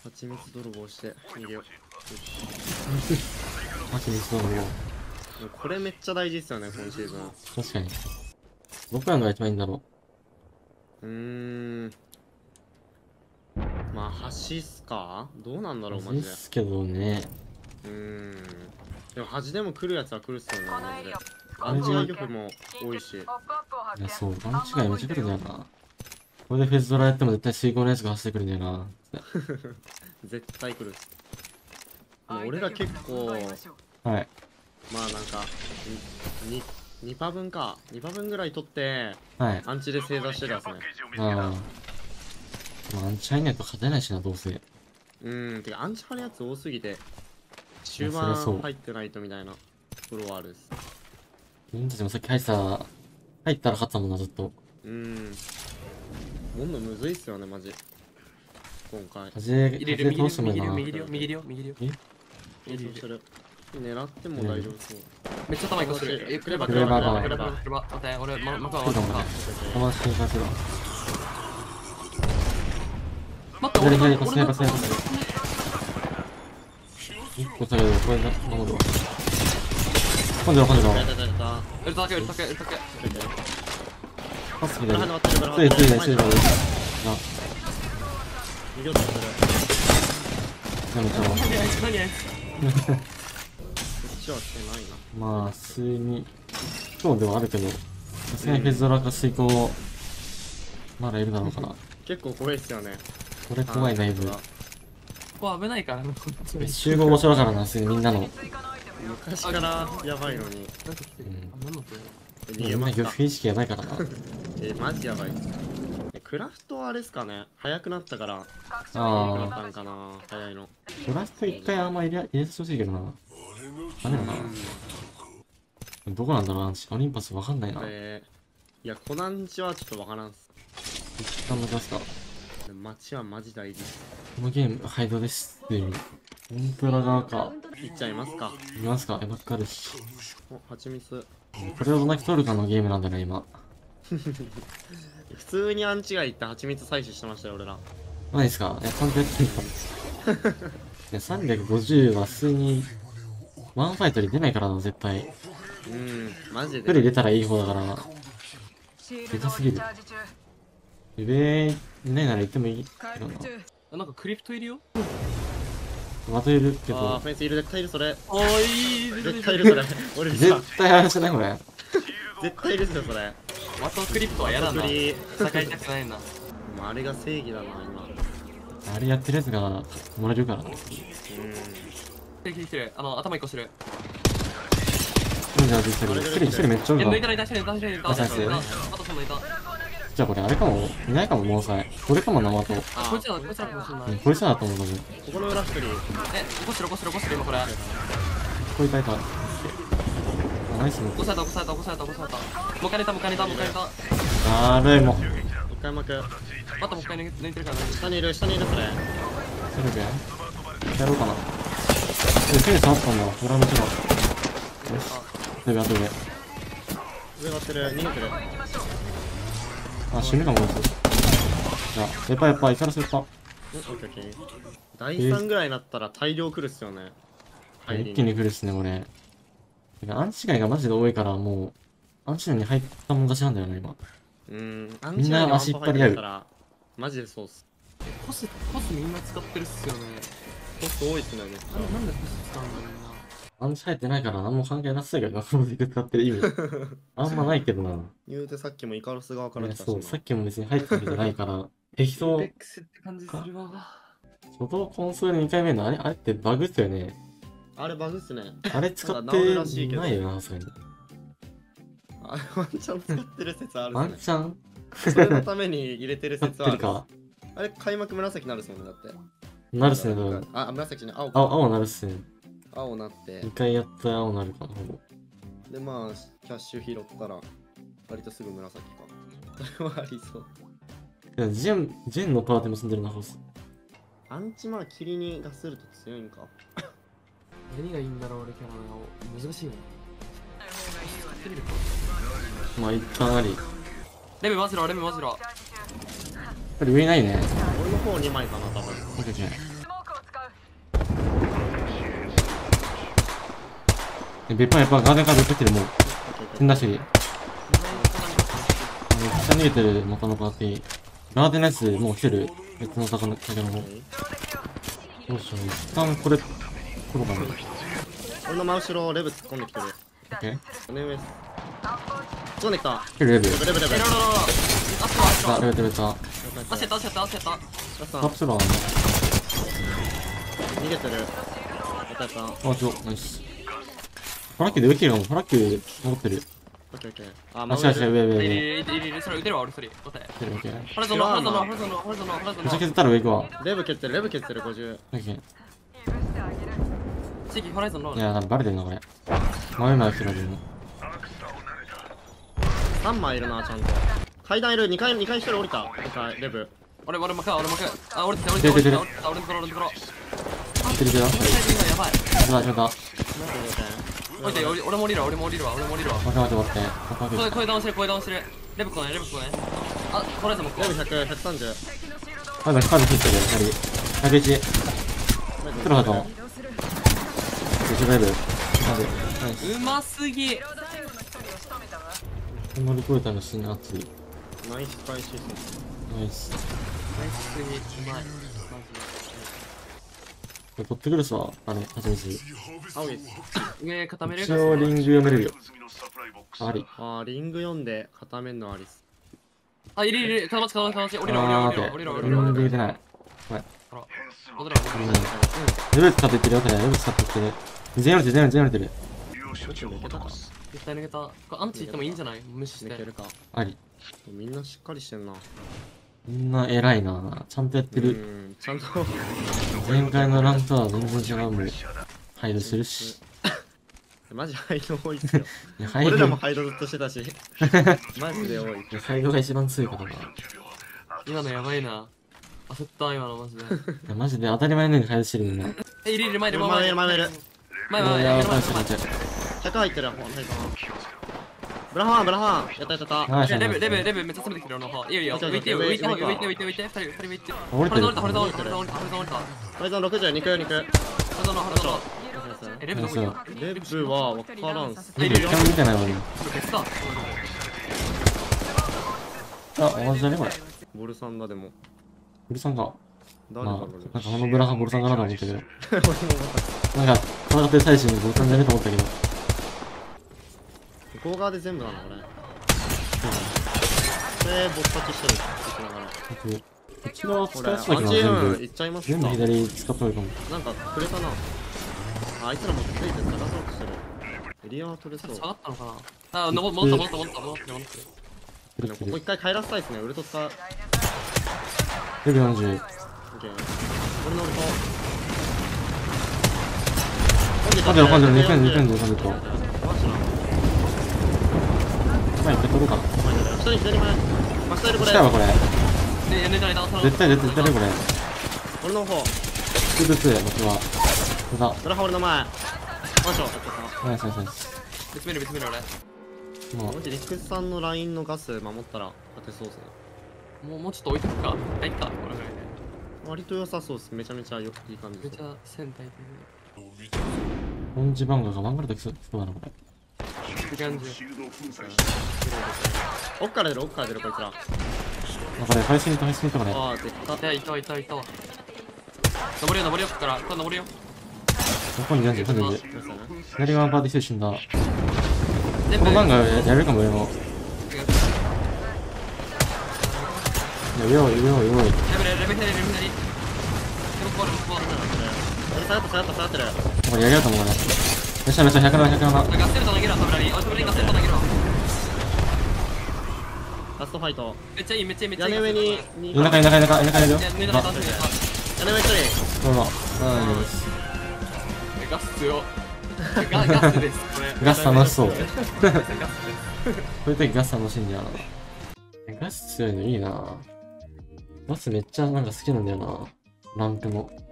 蜂蜜泥棒して逃げよう。 蜂蜜泥棒。 もうこれめっちゃ大事ですよね、今シーズン。 確かに。どこやのが一番いいんだろまあ橋っすか、どうなんだう。 ろうマジで。 ですけどね。 でも端でも来るやつは来るっすよねマジで。アンチガイ玉も多いし。 いや、そう、勘違いめっちゃ来るんだよな。これでフェスドラやっても絶対水濠のやつが走ってくるんだよな。 絶対来るっす。もう俺ら結構はい。 まあなんか2パ分か2パ分ぐらい取ってはい。 アンチで正座してたっすね。 ああ。まあ、アンチ入んないと勝てないしな、どうせ。 てかアンチ張るやつ多すぎて終そりゃそう盤入ってないとみたいなフロアです。 自分たちもさっき入ったら勝ったもんな、ずっと。 もんのむずいっすよねマジ今回。 風通してもいいな。 右両狙っても大丈夫そう。 めっちゃ頭いかしてる。クレバクレバが待って俺マクは来るかもね。友達警察だ。 待って俺左左左左一個下げる。これだ、守るわ。今度はやったやったやった。 ウルトだけパス切れる。 つついついつい。あ、 逃げようとしてる。 やめちゃおう。 何あいつこっちは来てないな。 まあ、普通に、今日ではあるけど、さすがにフェズドラか水耕、まだいるだろうから。 結構怖いっすよね。 これ怖い、だいぶ。 ここ危ないから本当に集合場所だからな、普通にみんなの。 昔からやばいのに。 なんか来てる何の声逃げました。 みんなフ意識やばいからな。 マジやばいっす。クラフトはあれっすかね、早くなったからなあったんかな、早いの。 あ、ドラフト一回あんま入れてほしいけどな。ダメだな。どこなんだろうな、オリンパスわかんないな。 いや、コナンチはちょっとわからんっす。 一旦抜かすか。 街はマジ大事っす。 このゲーム、ハイドです。コンプラ側か。 いっちゃいますか。 いきますか、ばっかるし。 お、蜂蜜。 これをどんだけ取るかのゲームなんだね、今。 普通にアンチがいって蜂蜜採取してましたよ、俺ら。 マジですか？いや、ちゃんとやってみた。いや、350は普通に、ワンファイトに出ないからな、絶対。 マジで。 一人出たらいい方だからな。出たすぎる。上いないなら行ってもいいけどな。 なんかクリプトいるよまたいるけど。 フェンスいる、絶対いる、それ。 おーい絶対いる、それ。俺さ、 絶対あれじゃないこれ。 絶対いるっすよ、それ。 またクリプトは嫌なんだクリ戦いたくないなもうあれが正義だな、今。 あれやってるやつがもらえるからな。 来てる頭一個してるじゃあ、一人めっちゃおるわ。 抜いたあとそんないたじゃあこれあれかも、いないかも、もうさえ。これかも、生と。 こいつらかもしれないこいつらだと思う、多分。 ここの裏一人。 起こしてる今これこいたいた。あ、ナイスね。 起こされたもう一回寝ただるいもん。 一回巻く。 またもう一回抜いてるから下にいる、それ。 それで、やろうかな。手に触ったんだ。ドラム違う。よし。上がって上。 上がってる、逃げてる。 あ、死ぬかも、こいつ。じゃあ、やっぱ、イカラスやった。 オッケー。第3ぐらいになったら大量来るっすよね。 一気に来るっすね、これ。てかアンチ外がマジで多いから、もう、アンチ内に入ったもん勝ちなんだよね、今。 みんな足引っ張り合う。 マジでそうっす。 コスみんな使ってるっすよねコスト多いっすね。 なんでコス使うんだろうなアンチ入ってないから何も関係なさそうやけどな、この時使ってる意味。あんまないけどな。 言うてさっきもイカロス側から来たしな。 そう、さっきも別に入ったわけじゃないから、適当。 ベックスって感じするわ初動コンソール2回目のあれってバグっすよね。 あれバグっすね。 あれ使ってないよな、さすがに。 あれワンチャン使ってる説あるっワすね。 ンチャンそれのために入れてる使っ説はある。 てるか。 あれ開幕紫なるっすもんね、だって。 なるっすね、多分。 あ、紫じゃない、青か。 青なるっすね。 青なって 2。回やったら青なるか、ほぼ。 で、まあ、キャッシュ拾ったら、割とすぐ紫か。それはありそう。 いやジェンのパーティーも住んでるな、ホース。 アンチまあ、霧に出せると強いんか。 何がいいんだろう俺キャラの難しいねまあ、一旦あり。 レベマジロこれ上ないね。 俺の方2枚かな、多分。 オッケーオッケー。 몇 번, 가드몇 번 킬을 뭐, 끝나시.下逃げてる元のパーティー。ガーデンのやつもう来てる。別の魚の方。どうしよう。一旦これ、取ろうかな。 俺の真後ろレブ突っ込んできてる。 オッケー。 上上突っ込んできた。 レベル。 レブレブレブ。 ロロロロあ、レベルた。 焦った焦った焦ったカプセルは逃げてる。やった。 あ、ナイス。フラッキーで上切るかも。フラッキー残ってる。 オッケーオッケー。あ、 あ、違う違う、上。 いるそれ撃てるわ俺それ待ってオッケー。 ホラゾンのホラゾンのホラゾンのホラゾンのホラゾンのめちゃ削ったら上行くわ。 レブ蹴ってる50。 オッケー。 地域ホラゾンのいや、バレてんな、これ。前まで切られるの。 3枚いるな、ちゃんと。階段いる。2階1人降りた。2階レブ。 俺巻くあ俺のところ出てる。 やばい始まった。 置いて俺も降りるわ待って。 声ダウンしてるレブコねあホラゾンもこレブ100、130。 カード切ってる、101。黒ハトン。1レベル。 うますぎ乗り越えたの死ぬ熱い。 ナイス回収。 ナイス。 ナイスにうまい取ってくるさ、あれ、はちみつ。 青いです。 上固める一応リング読めるよ。あり。 あー、リング読んで固めんのありっす。 あいるかまち降りろリング出ない。これ。レベル使っていってるよ、レベル使っていってる。全員降りてる。 絶対抜けたこれアンチ行ってもいいんじゃない無視して抜けるか。 あり。 みんなしっかりしてんな。 みんな偉いな。ちゃんとやってる。 ちゃんと。 前回のランクとは全然違うもん。ハイドするし。 マジハイド多いっすよ。 ハイド俺らもハイドずっとしてたし。マジで多い。 ハイドが一番強いからな。 今のやばいな焦った今のマジでいやマジで当たり前のようにハイドしてるみんな。 いる前前 100 入ってる。ブラハンやったナイス。 レベルめっちゃ攻めてきてるのいいよ浮いて2人浮いて降りてる。 ホリゾン降りたホリゾン60、肉。 レベルどこ行ったレブは分からんっす。 レベル一回も見てないわね。あ、同じだねこれ。 ボルサンダでも。 ボルさんか。 誰だろうね。 なんかこのブラハンボルさんかなと思ったけど。なんか、戦ってる最中にボルさんじゃねえと思ったけど。 向こう側で全部なのこれ。ボス立ちしてる。 こっち側使いこれ、 そうだけどアンチーム全部。 いっちゃいます全部か。 左使っとるかも。 なんかくれたな。あいつらもついて探そうとしてる。エリアは取れそう。 下がったのかなあ戻ってここ一回帰らせたいですね。ウルト使う。 レベル40。 オッケー。俺のウルト。 2分と。まあ、一回取ろうかな。 左前。マスタイルこれ。 来たわ、これ。絶対これ。 俺の方。 僕は。 ブラハ俺の前。マンション。 ナイス。 別見る俺もうマジリクさんのラインのガス守ったら勝てそうっすね。 もうちょっと置いとくか入ったこれぐらいで割と良さそうっす。めちゃめちゃいい感じです。 めちゃ戦隊オンジバンガーが漫画でそうだな、これ。 的いい感じ奥から出るこいつら。 あ、これ、ハイスミットこれ。 ああ、でっか。 いたわ登りよこっから登りよここに40、左側パーティーして死んだ。こ全部のバンガーやるかも、上の。いや、上。 レベル左俺下がってる。 これやりようと思うね。めちゃ100な。 ガステルト投げるわトブラリガステルト投げるわラストファイト。 めっちゃいい屋根上に。 田舎いるよ。 屋根上一人。 どうぞ。 ガス強ガスですこれガス楽しそう。 ガスこういう時ガス楽しいんだよな。ガス強いのいいな。ガスめっちゃなんか好きなんだよな。ランクも。